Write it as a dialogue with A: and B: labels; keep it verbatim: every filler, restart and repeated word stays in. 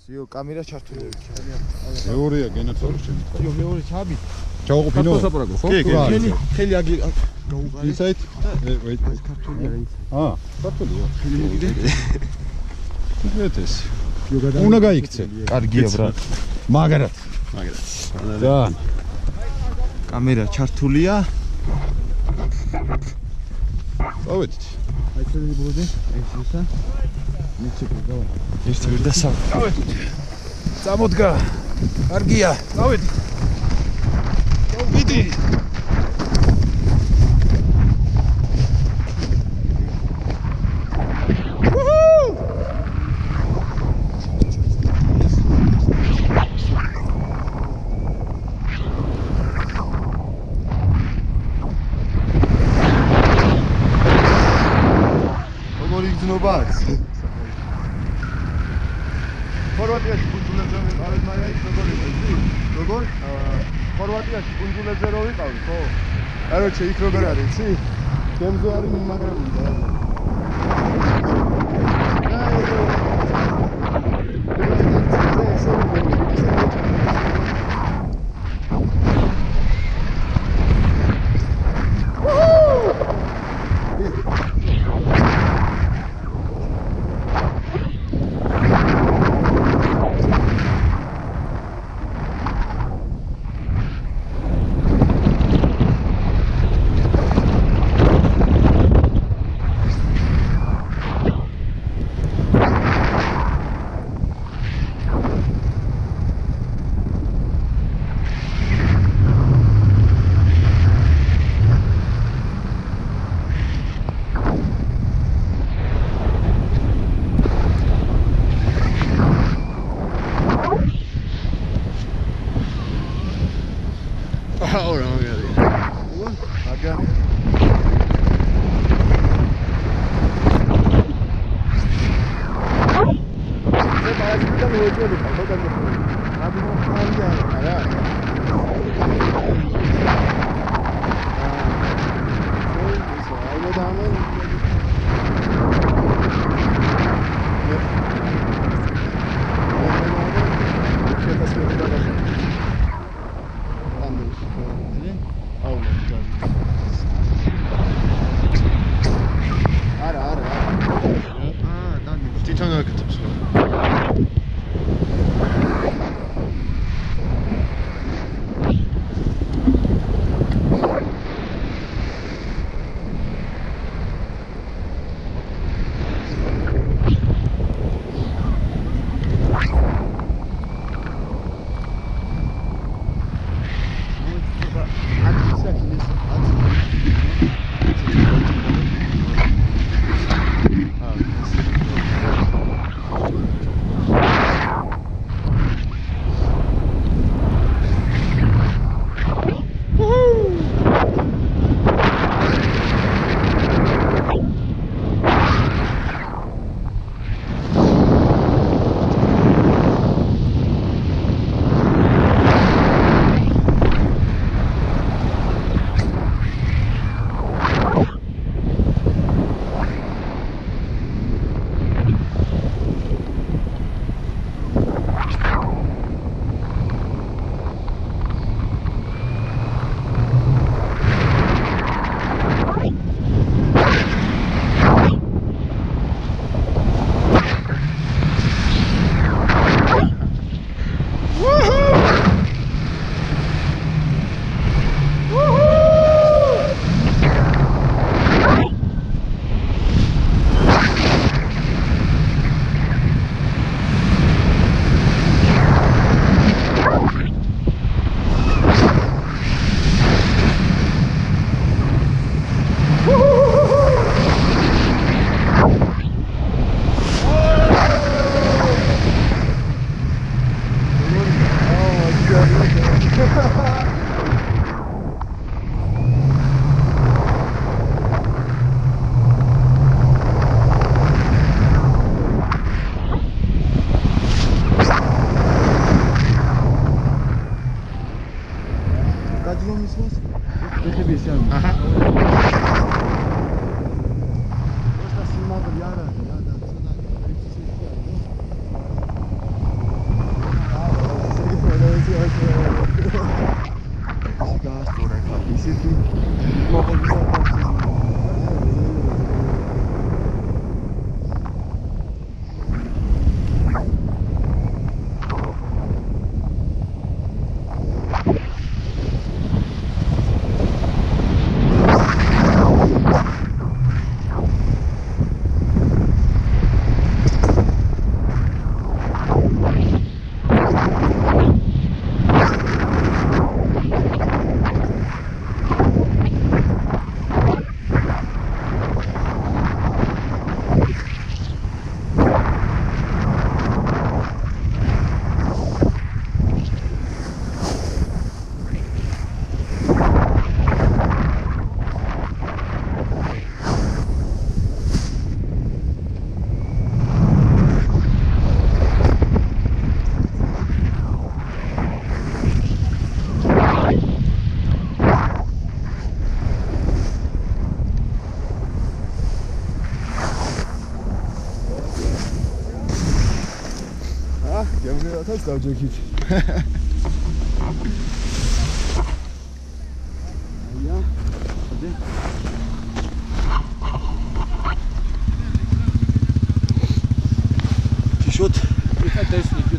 A: იო, კამერა ჩართული.
B: მეორეა გენაცვალოს ჩემი.
A: იო, მეორე ჩაბი.
B: ჩავაყოფინო.
C: გასაპარაკო, ხო?
A: ხელი, ხელი აგი გაუყარი.
B: ისეთ? ვეიტ.
A: ეს ქართულია რა ის.
B: აა, ქართულია.
A: ხელი მოგიდე.
B: მეთეს.
A: იო, გადა.
B: უნდა გაიქცე.
C: კარგია, ბრატ.
B: მაგრად.
C: მაგრად.
B: და
A: კამერა ჩართულია.
B: წავედით.
A: აი წელი ბოლოდე, ეს ისა. მიჩეკე გავა.
C: ერთი ვირდა სამ.
B: წავედით.
A: წამოდგა. კარგია.
B: წავედით.
A: ვიდი.
D: ხორვატიაში კუნძულებზე ვიყავით, მაგრამ ის როგორ იყო იცი? როგორ? ხორვატიაში კუნძულებზე რო ვიყავით, ხო? კაროჩე, იქ როგორ არის, იცი? გემზე არის მიმაგრებული და. აა, გემრიელათაც დავჯექით.
A: აია. ხოდი.
C: Пишет.
A: Приходи, если